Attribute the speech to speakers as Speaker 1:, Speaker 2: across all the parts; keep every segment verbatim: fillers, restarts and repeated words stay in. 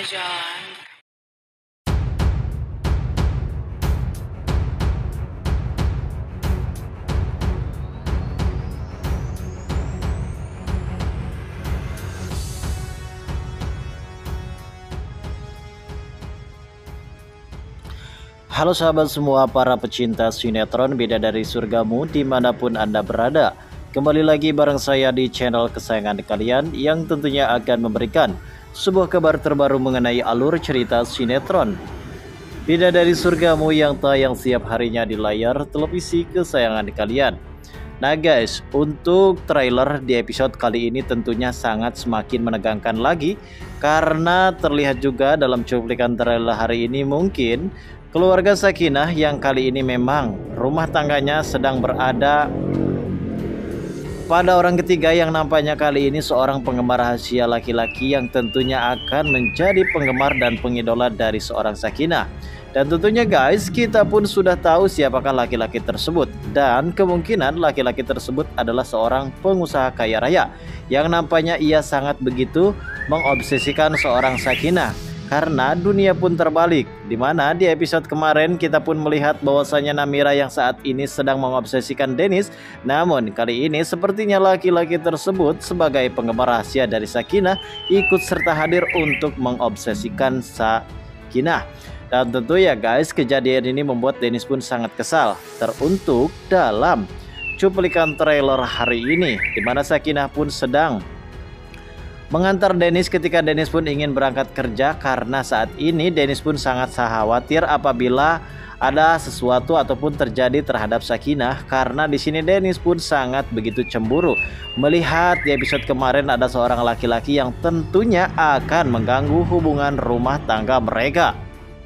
Speaker 1: jalan.
Speaker 2: Halo sahabat semua para pecinta sinetron Bidadari Surgamu dimanapun Anda berada. Kembali lagi bareng saya di channel kesayangan kalian yang tentunya akan memberikan sebuah kabar terbaru mengenai alur cerita sinetron Bidadari Surgamu yang tayang setiap harinya di layar televisi kesayangan kalian. Nah guys, untuk trailer di episode kali ini tentunya sangat semakin menegangkan lagi, karena terlihat juga dalam cuplikan trailer hari ini mungkin keluarga Sakinah yang kali ini memang rumah tangganya sedang berada pada orang ketiga yang nampaknya kali ini seorang penggemar rahasia laki-laki yang tentunya akan menjadi penggemar dan pengidola dari seorang Sakinah. Dan tentunya guys, kita pun sudah tahu siapakah laki-laki tersebut, dan kemungkinan laki-laki tersebut adalah seorang pengusaha kaya raya yang nampaknya ia sangat begitu mengobsesikan seorang Sakinah. Karena dunia pun terbalik, dimana di episode kemarin kita pun melihat bahwasanya Namira yang saat ini sedang mengobsesikan Dennis. Namun kali ini sepertinya laki-laki tersebut sebagai penggemar rahasia dari Sakinah ikut serta hadir untuk mengobsesikan Sakinah. Dan tentu ya guys, kejadian ini membuat Dennis pun sangat kesal. Teruntuk dalam cuplikan trailer hari ini, dimana Sakinah pun sedang mengantar Dennis ketika Dennis pun ingin berangkat kerja, karena saat ini Dennis pun sangat khawatir apabila ada sesuatu ataupun terjadi terhadap Sakinah, karena di sini Dennis pun sangat begitu cemburu melihat di episode kemarin ada seorang laki-laki yang tentunya akan mengganggu hubungan rumah tangga mereka.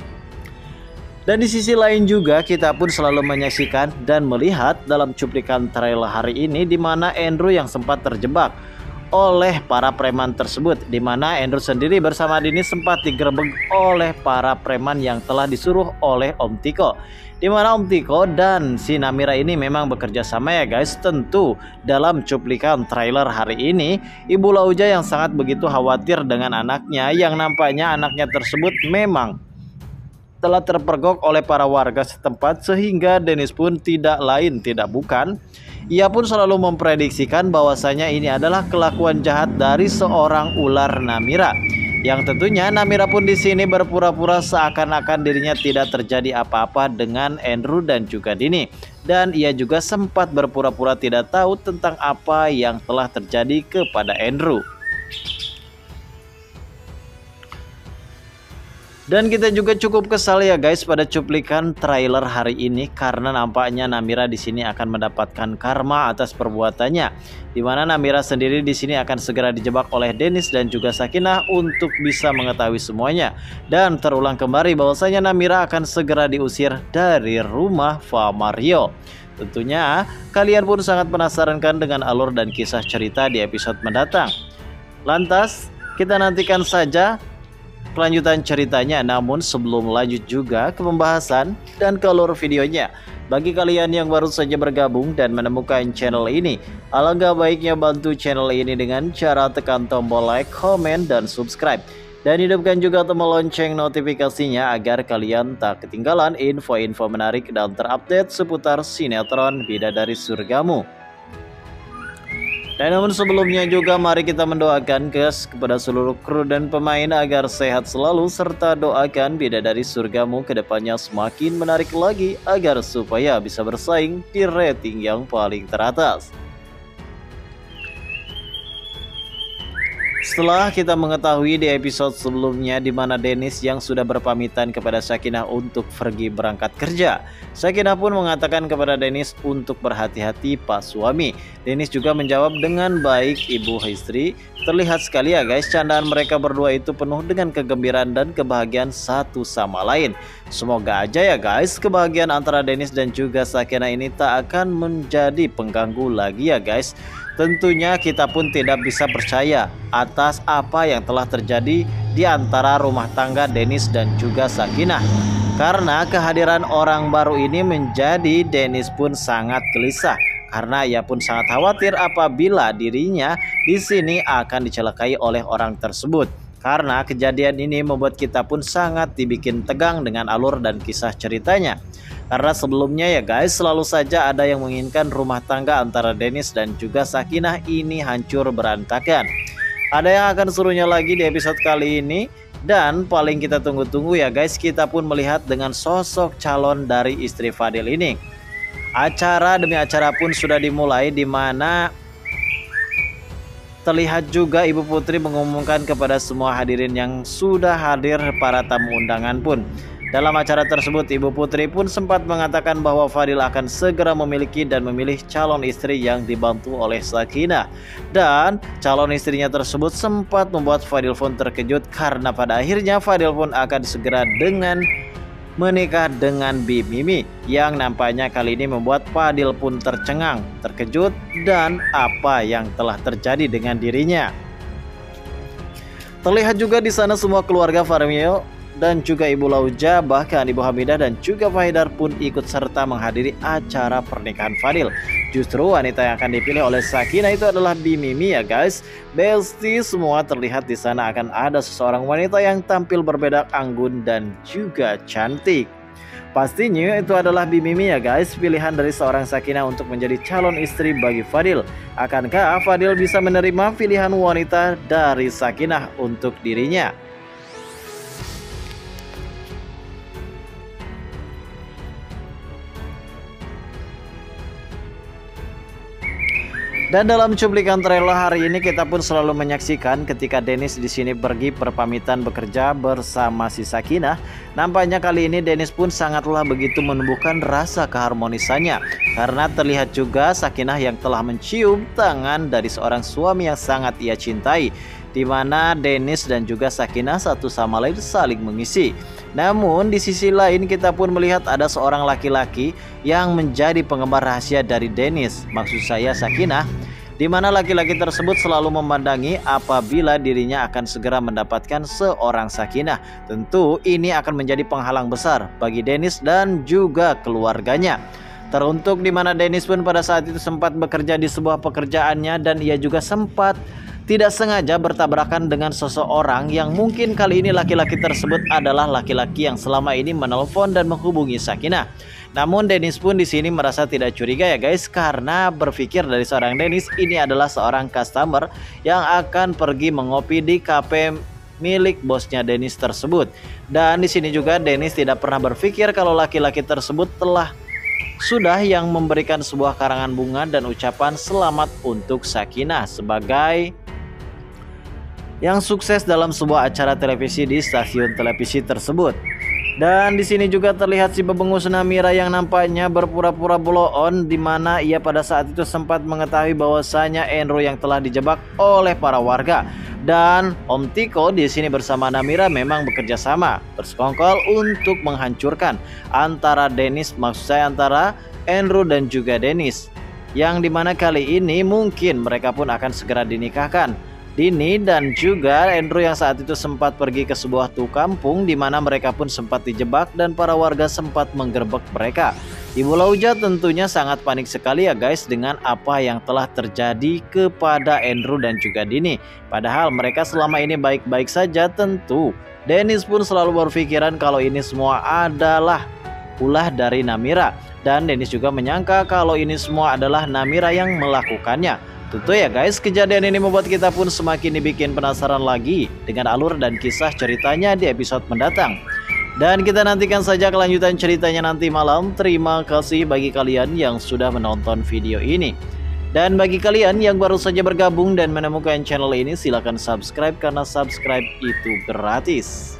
Speaker 2: Dan di sisi lain juga kita pun selalu menyaksikan dan melihat dalam cuplikan trailer hari ini di mana Andrew yang sempat terjebak oleh para preman tersebut, di mana Andrew sendiri bersama Dini sempat digerebek oleh para preman yang telah disuruh oleh Om Tiko, di mana Om Tiko dan si Namira ini memang bekerja sama ya guys. Tentu dalam cuplikan trailer hari ini Ibu Lauja yang sangat begitu khawatir dengan anaknya, yang nampaknya anaknya tersebut memang telah terpergok oleh para warga setempat, sehingga Dennis pun tidak lain tidak bukan ia pun selalu memprediksikan bahwasanya ini adalah kelakuan jahat dari seorang ular Namira, yang tentunya Namira pun di sini berpura-pura seakan-akan dirinya tidak terjadi apa-apa dengan Andrew dan juga Dini, dan ia juga sempat berpura-pura tidak tahu tentang apa yang telah terjadi kepada Andrew. Dan kita juga cukup kesal ya guys pada cuplikan trailer hari ini, karena nampaknya Namira di sini akan mendapatkan karma atas perbuatannya, di mana Namira sendiri di sini akan segera dijebak oleh Dennis dan juga Sakinah untuk bisa mengetahui semuanya, dan terulang kembali bahwasanya Namira akan segera diusir dari rumah Fa Mario. Tentunya kalian pun sangat penasaran kan dengan alur dan kisah cerita di episode mendatang. Lantas kita nantikan saja kelanjutan ceritanya. Namun sebelum lanjut juga ke pembahasan dan ke alur videonya, bagi kalian yang baru saja bergabung dan menemukan channel ini, alangkah baiknya bantu channel ini dengan cara tekan tombol like, komen, dan subscribe, dan hidupkan juga tombol lonceng notifikasinya agar kalian tak ketinggalan info-info menarik dan terupdate seputar sinetron Bidadari Surgamu. Dan namun sebelumnya juga mari kita mendoakan guys kepada seluruh kru dan pemain agar sehat selalu, serta doakan Bidadari Surgamu kedepannya semakin menarik lagi agar supaya bisa bersaing di rating yang paling teratas. Setelah kita mengetahui di episode sebelumnya di mana Dennis yang sudah berpamitan kepada Sakinah untuk pergi berangkat kerja, Sakinah pun mengatakan kepada Dennis untuk berhati-hati Pak suami. Dennis juga menjawab dengan baik ibu istri. Terlihat sekali ya guys, candaan mereka berdua itu penuh dengan kegembiraan dan kebahagiaan satu sama lain. Semoga aja ya guys, kebahagiaan antara Dennis dan juga Sakinah ini tak akan menjadi pengganggu lagi ya guys. Tentunya kita pun tidak bisa percaya atas apa yang telah terjadi di antara rumah tangga Dennis dan juga Sakinah, karena kehadiran orang baru ini menjadi Dennis pun sangat gelisah, karena ia pun sangat khawatir apabila dirinya di sini akan dicelakai oleh orang tersebut. Karena kejadian ini membuat kita pun sangat dibikin tegang dengan alur dan kisah ceritanya. Karena sebelumnya ya guys, selalu saja ada yang menginginkan rumah tangga antara Dennis dan juga Sakinah ini hancur berantakan. Ada yang akan serunya lagi di episode kali ini. Dan paling kita tunggu-tunggu ya guys, kita pun melihat dengan sosok calon dari istri Fadil ini. Acara demi acara pun sudah dimulai, di mana terlihat juga Ibu Putri mengumumkan kepada semua hadirin yang sudah hadir, para tamu undangan pun. Dalam acara tersebut, Ibu Putri pun sempat mengatakan bahwa Fadil akan segera memiliki dan memilih calon istri yang dibantu oleh Sakinah. Dan calon istrinya tersebut sempat membuat Fadil pun terkejut, karena pada akhirnya Fadil pun akan segera dengan menikah dengan Bi Mimi, yang nampaknya kali ini membuat Fadil pun tercengang, terkejut, dan apa yang telah terjadi dengan dirinya. Terlihat juga di sana semua keluarga Farmil dan juga Ibu Lauja, bahkan Ibu Hamidah dan juga Pak Haidar pun ikut serta menghadiri acara pernikahan Fadil. Justru wanita yang akan dipilih oleh Sakinah itu adalah Bi Mimi ya guys. Besti semua terlihat di sana akan ada seseorang wanita yang tampil berbeda, anggun dan juga cantik. Pastinya itu adalah Bi Mimi ya guys, pilihan dari seorang Sakinah untuk menjadi calon istri bagi Fadil. Akankah Fadil bisa menerima pilihan wanita dari Sakinah untuk dirinya? Dan dalam cuplikan trailer hari ini kita pun selalu menyaksikan ketika Dennis di sini pergi berpamitan bekerja bersama si Sakinah. Nampaknya kali ini Dennis pun sangatlah begitu menumbuhkan rasa keharmonisannya, karena terlihat juga Sakinah yang telah mencium tangan dari seorang suami yang sangat ia cintai, di mana Dennis dan juga Sakinah satu sama lain saling mengisi. Namun di sisi lain kita pun melihat ada seorang laki-laki yang menjadi penggemar rahasia dari Dennis, maksud saya Sakinah, di mana laki-laki tersebut selalu memandangi apabila dirinya akan segera mendapatkan seorang Sakinah. Tentu ini akan menjadi penghalang besar bagi Dennis dan juga keluarganya. Teruntuk di mana Dennis pun pada saat itu sempat bekerja di sebuah pekerjaannya, dan ia juga sempat tidak sengaja bertabrakan dengan seseorang yang mungkin kali ini laki-laki tersebut adalah laki-laki yang selama ini menelpon dan menghubungi Sakinah. Namun Dennis pun di sini merasa tidak curiga ya guys, karena berpikir dari seorang Dennis ini adalah seorang customer yang akan pergi mengopi di kafe milik bosnya Dennis tersebut. Dan di sini juga Dennis tidak pernah berpikir kalau laki-laki tersebut telah sudah yang memberikan sebuah karangan bunga dan ucapan selamat untuk Sakinah sebagai yang sukses dalam sebuah acara televisi di stasiun televisi tersebut. Dan di sini juga terlihat si bebengus Namira yang nampaknya berpura-pura blow on, di mana ia pada saat itu sempat mengetahui bahwasanya Enro yang telah dijebak oleh para warga. Dan Om Tiko di sini bersama Namira memang bekerja sama bersekongkol untuk menghancurkan antara Dennis, maksud saya antara Enro dan juga Dennis, yang dimana kali ini mungkin mereka pun akan segera dinikahkan. Dini dan juga Andrew yang saat itu sempat pergi ke sebuah tuh kampung, di mana mereka pun sempat dijebak dan para warga sempat menggerebek mereka. Ibu Lauja tentunya sangat panik sekali ya guys dengan apa yang telah terjadi kepada Andrew dan juga Dini. Padahal mereka selama ini baik-baik saja tentu. Dennis pun selalu berpikiran kalau ini semua adalah ulah dari Namira, dan Dennis juga menyangka kalau ini semua adalah Namira yang melakukannya. Tentu ya guys, kejadian ini membuat kita pun semakin dibikin penasaran lagi dengan alur dan kisah ceritanya di episode mendatang. Dan kita nantikan saja kelanjutan ceritanya nanti malam. Terima kasih bagi kalian yang sudah menonton video ini. Dan bagi kalian yang baru saja bergabung dan menemukan channel ini, silahkan subscribe karena subscribe itu gratis.